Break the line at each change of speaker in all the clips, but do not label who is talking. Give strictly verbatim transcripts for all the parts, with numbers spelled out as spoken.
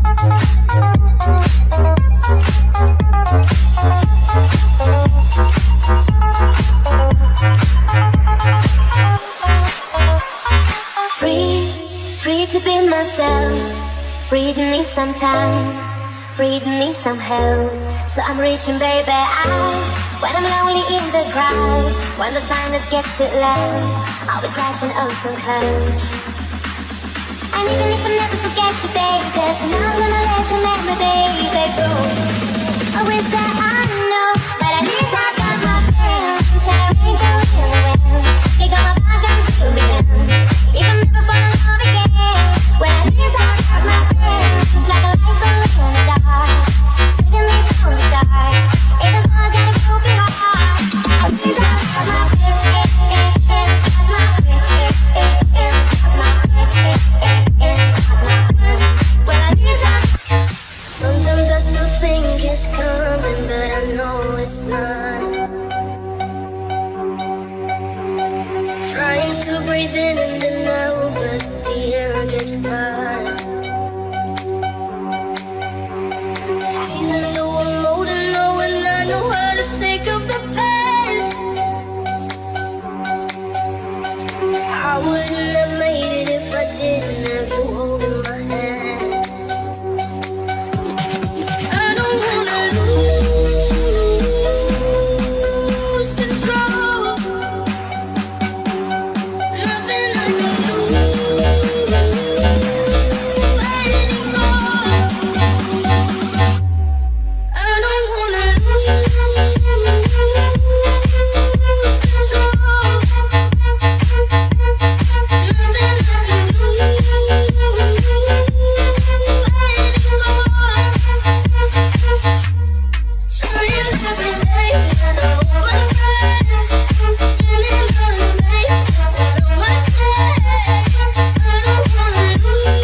Free to need some time, free to need some help. So I'm reaching, baby, out when I'm lonely in the crowd. When the silence gets too loud, I'll be crashing on some couch. And even if I never forget you, baby, tonight I'm gonna let your memory, baby, go. I wish that I know, but at least I got my friends. Sharing the wheel, they got my back until the end. Even if I fall in love again, well at least I got my friends. It's like a light balloon in the dark, saving me from the sharks. Even though I got a broken heart, at least I got my friends. Got my friends. Got my friends. Got my friends. Well at least I. Sometimes I still think it's coming, but I know it's not. Trying to breathe in and then out, but the air gets caught. Even though I'm old and know and I know how to shake off the past, I wouldn't have made it if I didn't have you holding my hand. I don't wanna lose control. Nothing I can do anymore. I don't wanna lose control. Nothing I can do anymore. Trying every day to hold my breath, spinning out of space, out of myself. I don't wanna lose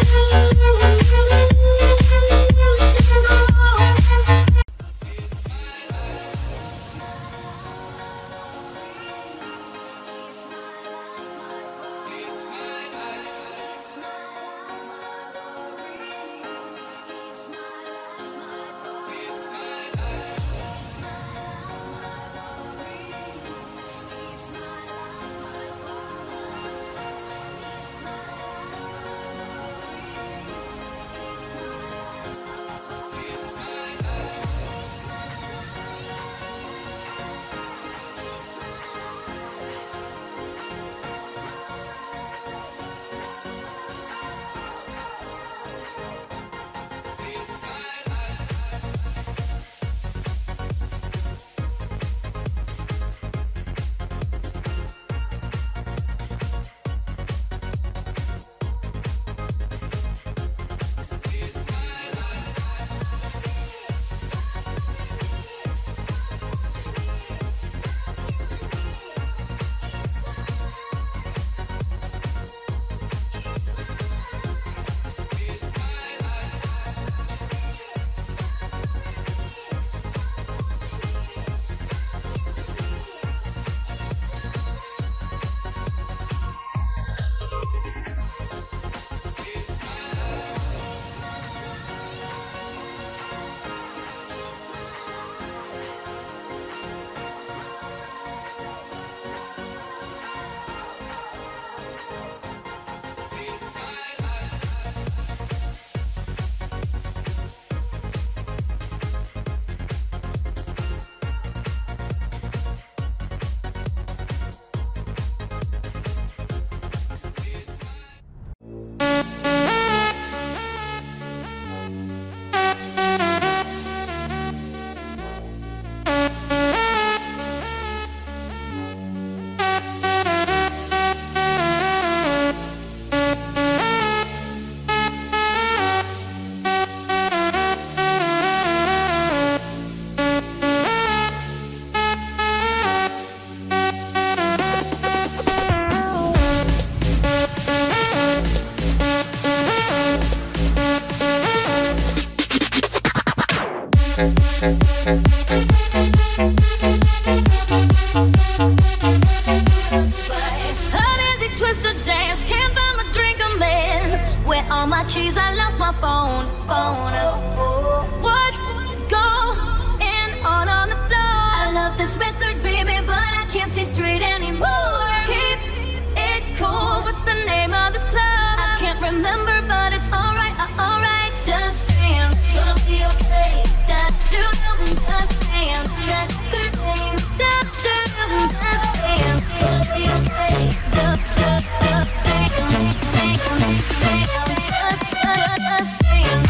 all my keys, I lost my phone, phone. What's going on on the floor? I love this record, baby, but I can't see straight anymore. Keep it cool, what's the name of this club? I can't remember, but it's alright, uh, alright. Just dance, gonna be okay. Just do something, just dance. That could rain, just do something, just dance. Gonna be okay. Just, just, just dance, dance, dance, just, just, just dance.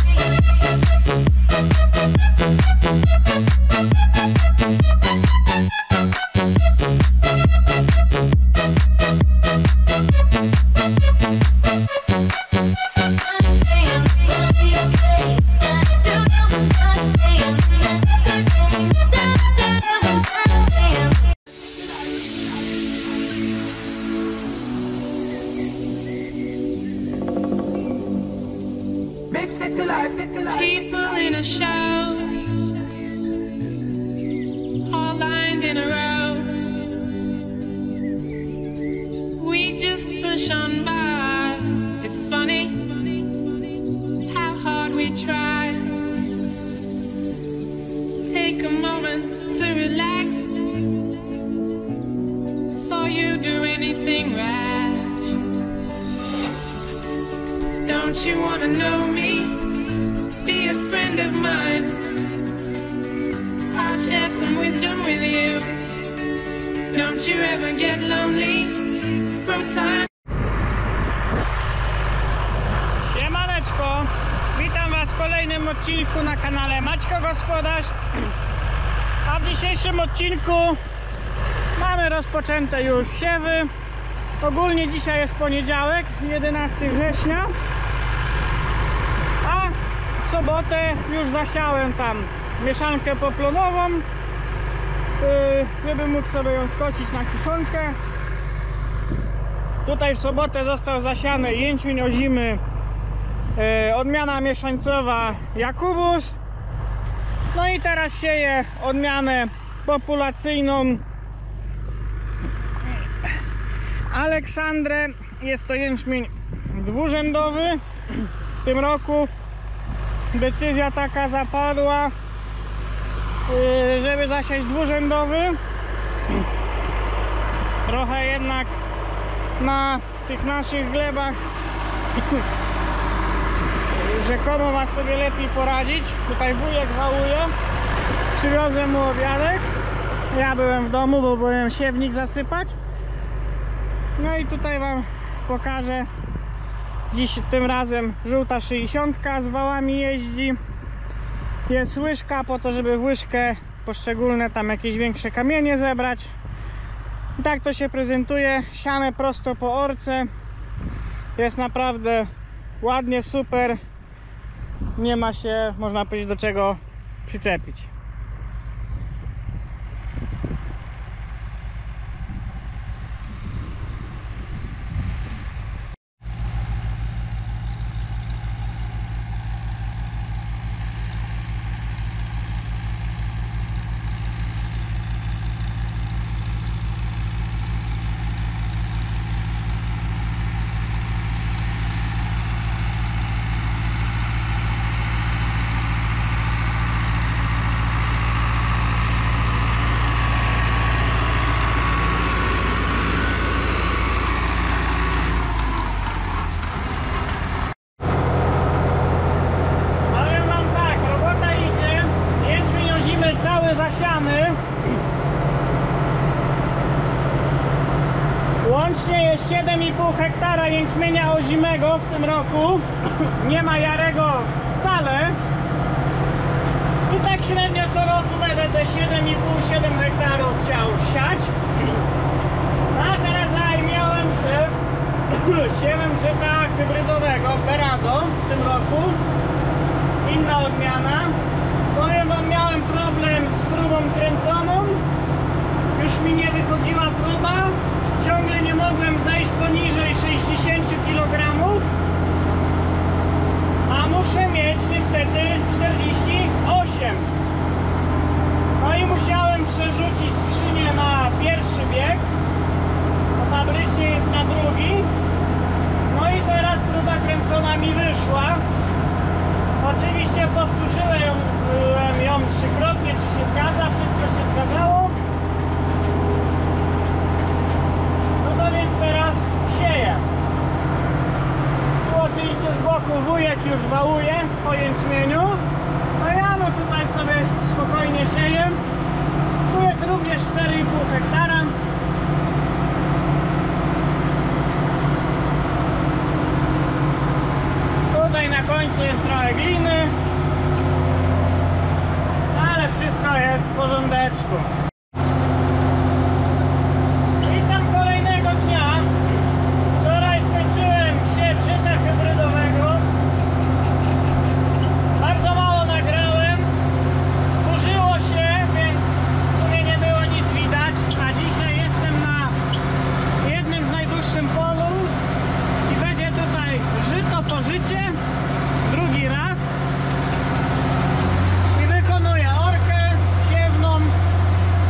People in a show, all lined in a row. We just push on by. It's funny how hard we try. Take a moment to relax before you do anything rash. Don't you wanna know me? Be a friend of mine. I'll share some wisdom with you. Don't you ever get lonely from time.
Siemaneczko, witam was w kolejnym odcinku na kanale Maćko Gospodarz. A w dzisiejszym odcinku mamy rozpoczęte już siewy. Ogólnie dzisiaj jest poniedziałek, jedenastego września. W sobotę już zasiałem tam mieszankę poplonową, żeby mógł sobie ją skosić na kiszonkę. Tutaj w sobotę został zasiany jęczmień ozimy, odmiana mieszańcowa Jakubus. No i teraz sieję odmianę populacyjną Aleksandrę. Jest to jęczmień dwurzędowy. W tym roku decyzja taka zapadła, żeby zasiać dwurzędowy. Trochę jednak na tych naszych glebach rzekomo ma sobie lepiej poradzić. Tutaj wujek wałuje. Przywiozłem mu obiadek. Ja byłem w domu, bo byłem siewnik zasypać. No i tutaj wam pokażę. Dziś tym razem żółta sześćdziesiątka z wałami jeździ. Jest łyżka po to, żeby w łyżkę poszczególne tam jakieś większe kamienie zebrać. I tak to się prezentuje. Siane prosto po orce. Jest naprawdę ładnie, super. Nie ma się, można powiedzieć, do czego przyczepić. Łącznie jest siedem i pół hektara jęczmienia ozimego w tym roku. Nie ma jarego wcale. I tak średnio co roku będę te siedem i pół do siedmiu hektarów chciał siać. A teraz zajmiałem się siewem żyta hybrydowego Berado w tym roku. Inna odmiana. Powiem wam, miałem problem z próbą kręconą. Już mi nie wychodziła próba. Ciągle nie mogłem zejść poniżej sześćdziesięciu kilogramów, a muszę mieć niestety czterdzieści osiem. No i musiałem przerzucić skrzynię na pierwszy bieg, a fabrycznie jest na drugi. No i teraz próba kręcona mi wyszła. odcinku. Witam kolejnego dnia. Wczoraj skończyłem siew żyta hybrydowego. Bardzo mało nagrałem. Kurzyło się, więc w sumie nie było nic widać. A dzisiaj jestem na jednym z najdłuższym polu i będzie tutaj żyto po życie. Drugi raz. I wykonuję orkę siewną.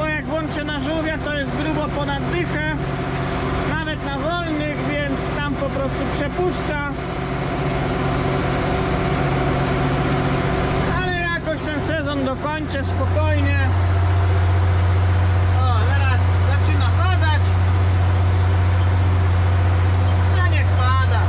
bo jak włączę na żółwia, to jest grubo ponad dychę, nawet na wolnych, więc tam po prostu przepuszcza. Ale jakoś ten sezon dokończę spokojnie. O, teraz zaczyna padać. A niech pada.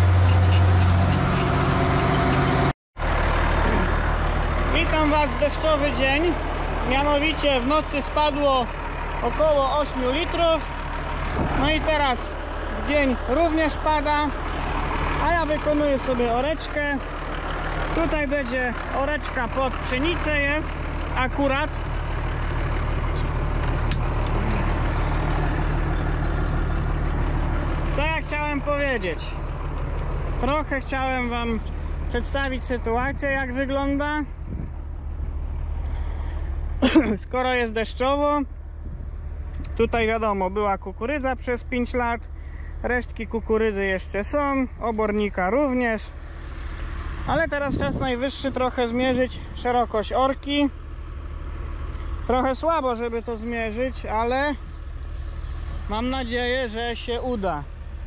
Witam Was w deszczowy dzień. Mianowicie w nocy spadło około ośmiu litrów. No i teraz w dzień również pada. A ja wykonuję sobie oreczkę. Tutaj będzie oreczka pod pszenicę jest akurat. Co ja chciałem powiedzieć? Trochę chciałem Wam przedstawić sytuację, jak wygląda. Skoro jest deszczowo, tutaj wiadomo, była kukurydza przez pięć lat, resztki kukurydzy jeszcze są, obornika również, ale teraz czas najwyższy trochę zmierzyć szerokość orki. Trochę słabo, żeby to zmierzyć, ale mam nadzieję, że się uda.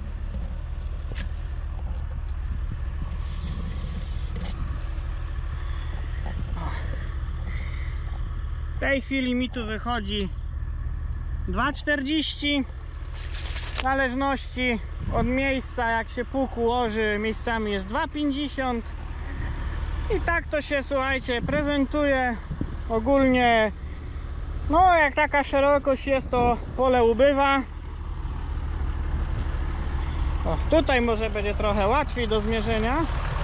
W tej chwili mi tu wychodzi dwa czterdzieści. W zależności od miejsca, jak się pług ułoży, miejscami jest dwa pięćdziesiąt. I tak to się, słuchajcie, prezentuje. Ogólnie, no jak taka szerokość jest, to pole ubywa. O, tutaj może będzie trochę łatwiej do zmierzenia.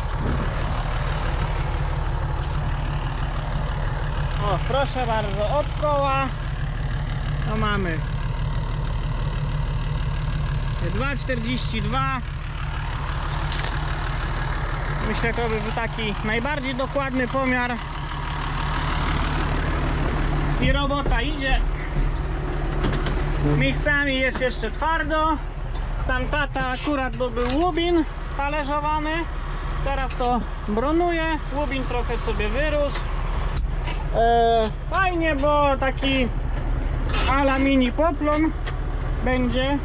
O, proszę bardzo, od koła to mamy dwa czterdzieści dwa. Myślę, to by był taki najbardziej dokładny pomiar. I robota idzie. Miejscami jest jeszcze twardo. Tam tata akurat, bo był łubin talerzowany. Teraz to bronuje. Łubin trochę sobie wyrósł. Eee, fajnie, bo taki ala mini poplon będzie.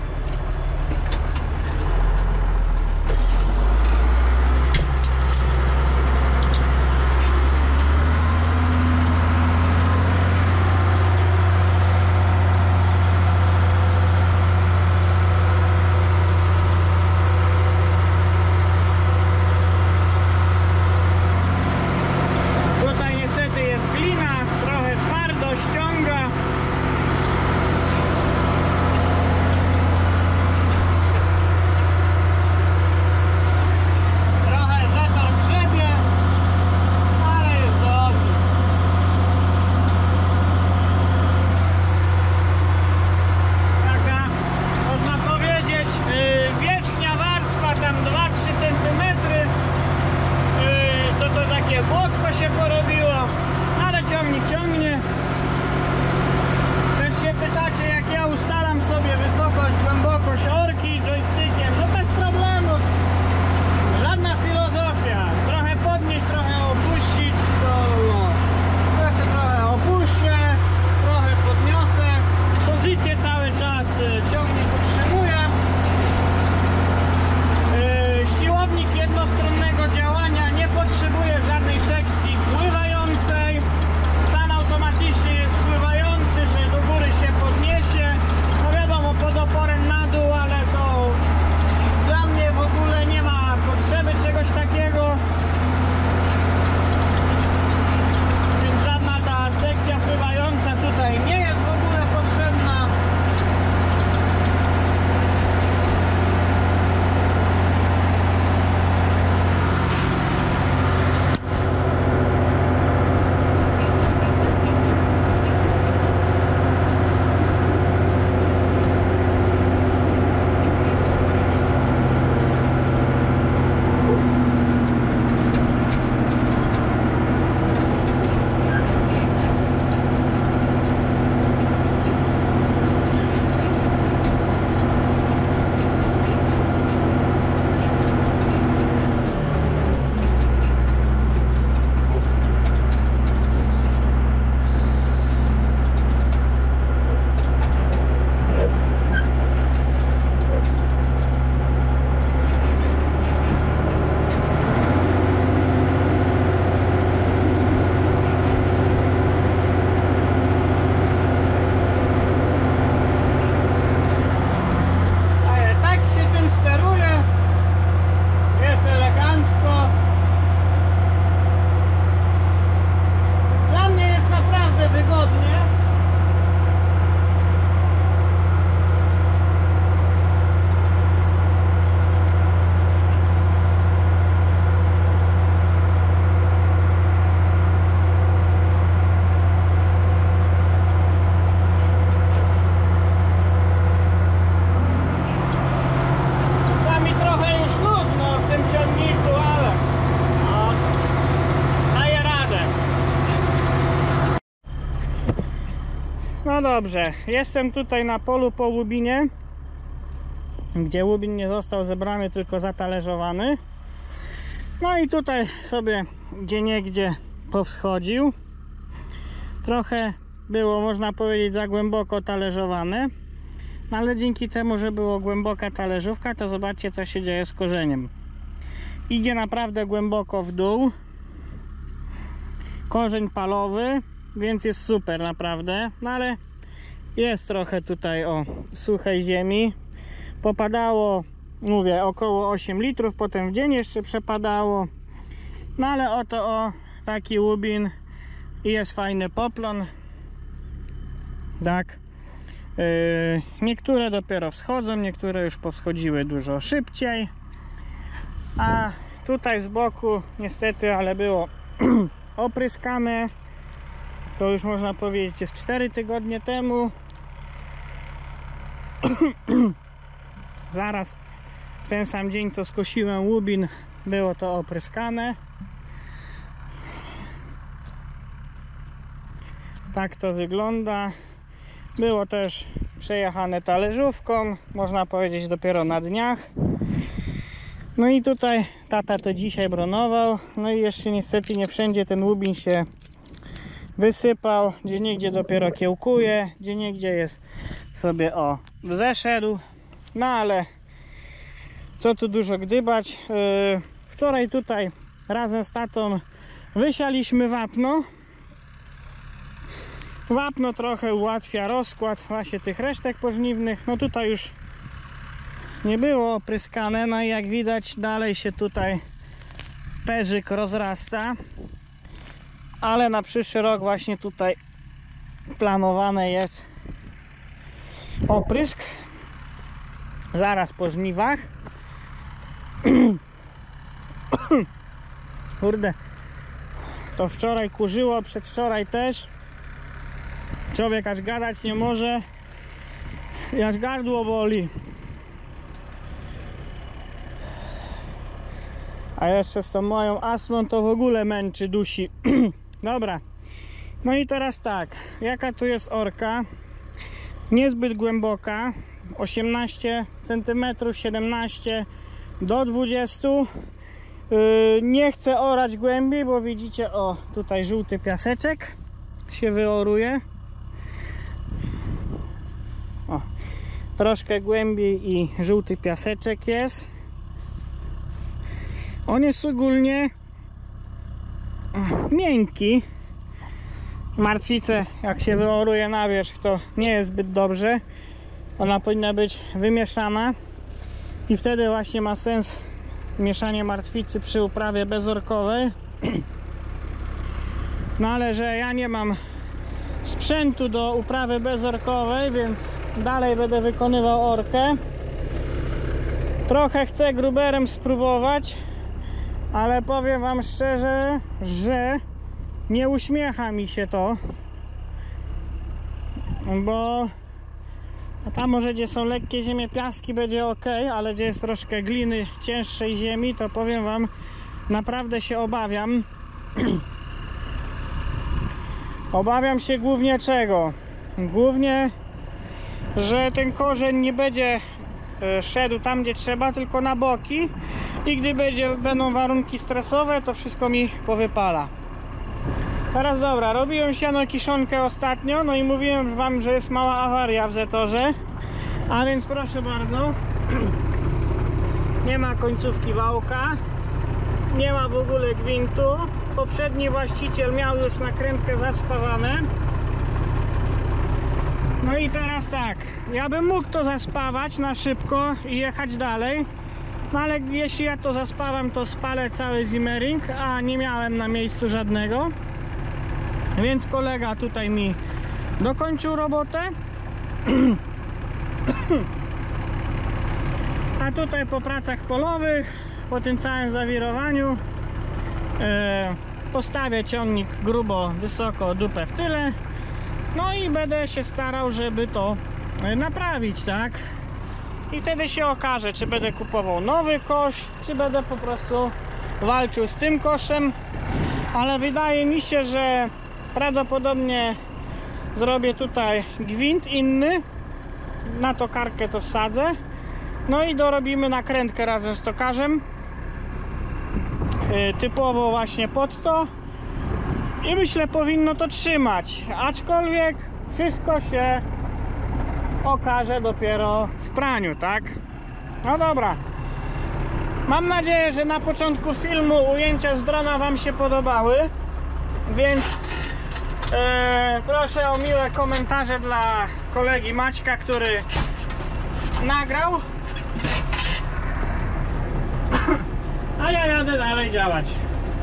dobrze, jestem tutaj na polu po łubinie, gdzie łubin nie został zebrany, tylko zatalerzowany. No i tutaj sobie gdzieniegdzie powschodził. Trochę było, można powiedzieć, za głęboko talerzowane, ale dzięki temu, że było głęboka talerzówka, to zobaczcie, co się dzieje z korzeniem. Idzie naprawdę głęboko w dół. Korzeń palowy, więc jest super naprawdę, no ale jest trochę tutaj o suchej ziemi. Popadało, mówię, około osiem litrów, potem w dzień jeszcze przepadało. No ale oto o taki łubin i jest fajny poplon. Tak. Yy, niektóre dopiero wschodzą, niektóre już powschodziły dużo szybciej. A tutaj z boku niestety, ale było opryskane. To już można powiedzieć jest cztery tygodnie temu. Zaraz w ten sam dzień, co skosiłem łubin, było to opryskane. Tak to wygląda. Było też przejechane talerzówką, można powiedzieć dopiero na dniach. No i tutaj tata to dzisiaj bronował. No i jeszcze niestety nie wszędzie ten łubin się wysypał. Gdzieniegdzie dopiero kiełkuje, gdzieniegdzie jest sobie o wzeszedł. No ale co tu dużo gdybać. Yy, wczoraj tutaj razem z tatą wysialiśmy wapno. Wapno trochę ułatwia rozkład właśnie tych resztek pożniwnych. No tutaj już nie było opryskane, no i jak widać dalej się tutaj perzyk rozrasta. Ale na przyszły rok właśnie tutaj planowane jest oprysk. Zaraz po żniwach. Kurde, to wczoraj kurzyło, przedwczoraj też. Człowiek aż gadać nie może, aż gardło boli. A jeszcze z tą moją astmą to w ogóle męczy, dusi. Dobra, no i teraz tak, jaka tu jest orka? Niezbyt głęboka, osiemnaście centymetrów, siedemnaście do dwudziestu. Yy, nie chcę orać głębiej, bo widzicie, o tutaj żółty piaseczek się wyoruje. O, troszkę głębiej i żółty piaseczek jest. On jest ogólnie miękki. Martwicę, jak się wyoruje na wierzch, to nie jest zbyt dobrze. Ona powinna być wymieszana i wtedy właśnie ma sens mieszanie martwicy przy uprawie bezorkowej. No ale że ja nie mam sprzętu do uprawy bezorkowej, więc dalej będę wykonywał orkę. Trochę chcę gruberem spróbować, ale powiem wam szczerze, że nie uśmiecha mi się to, bo tam może gdzie są lekkie ziemie, piaski będzie ok, ale gdzie jest troszkę gliny, cięższej ziemi, to powiem wam, naprawdę się obawiam. Obawiam się głównie czego? Głównie, że ten korzeń nie będzie szedł tam, gdzie trzeba, tylko na boki i gdy będzie, będą warunki stresowe, to wszystko mi powypala. Teraz dobra, robiłem siano kiszonkę ostatnio, no i mówiłem wam, że jest mała awaria w zetorze, a więc proszę bardzo, nie ma końcówki wałka, nie ma w ogóle gwintu. Poprzedni właściciel miał już nakrętkę zaspawane. No i teraz tak, ja bym mógł to zaspawać na szybko i jechać dalej, no ale jeśli ja to zaspawam, to spalę cały zimmering, a nie miałem na miejscu żadnego. Więc kolega tutaj mi dokończył robotę. A tutaj po pracach polowych, po tym całym zawirowaniu, e, postawię ciągnik grubo, wysoko, dupę w tyle. No i będę się starał, żeby to naprawić, tak? I wtedy się okaże, czy będę kupował nowy kosz, czy będę po prostu walczył z tym koszem. Ale wydaje mi się, że prawdopodobnie Zrobię tutaj gwint inny, na tokarkę to wsadzę, no i dorobimy nakrętkę razem z tokarzem, yy, typowo właśnie pod to, i myślę, powinno to trzymać, aczkolwiek wszystko się okaże dopiero w praniu, tak? No dobra, mam nadzieję, że na początku filmu ujęcia z drona wam się podobały, więc e, proszę o miłe komentarze dla kolegi Maćka, który nagrał, a ja jadę dalej działać.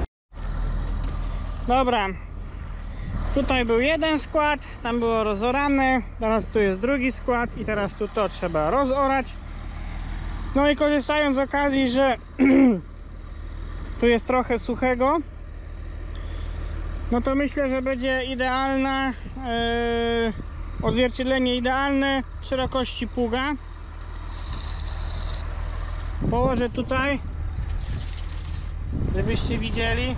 Dobra, tutaj był jeden skład, tam było rozorane, teraz tu jest drugi skład i teraz tu to trzeba rozorać. No i korzystając z okazji, że tu jest trochę suchego, no to myślę, że będzie idealne yy, odzwierciedlenie idealne szerokości pługa. Położę tutaj, żebyście widzieli.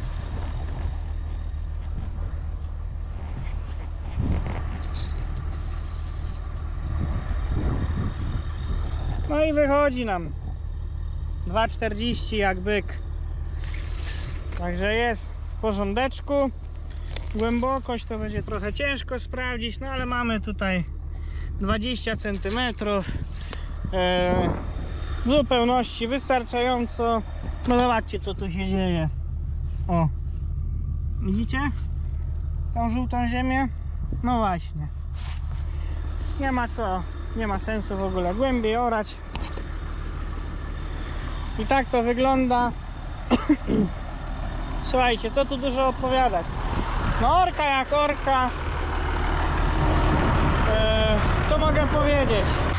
No i wychodzi nam dwa czterdzieści jak byk. Także jest w porządeczku. Głębokość to będzie trochę ciężko sprawdzić, no ale mamy tutaj dwadzieścia centymetrów. e, w zupełności wystarczająco. No zobaczcie, co tu się dzieje. O, widzicie tą żółtą ziemię? No właśnie, nie ma co, nie ma sensu w ogóle głębiej orać. I tak to wygląda. Słuchajcie, co tu dużo opowiadać. No orka jak orka. Eee, co mogę powiedzieć?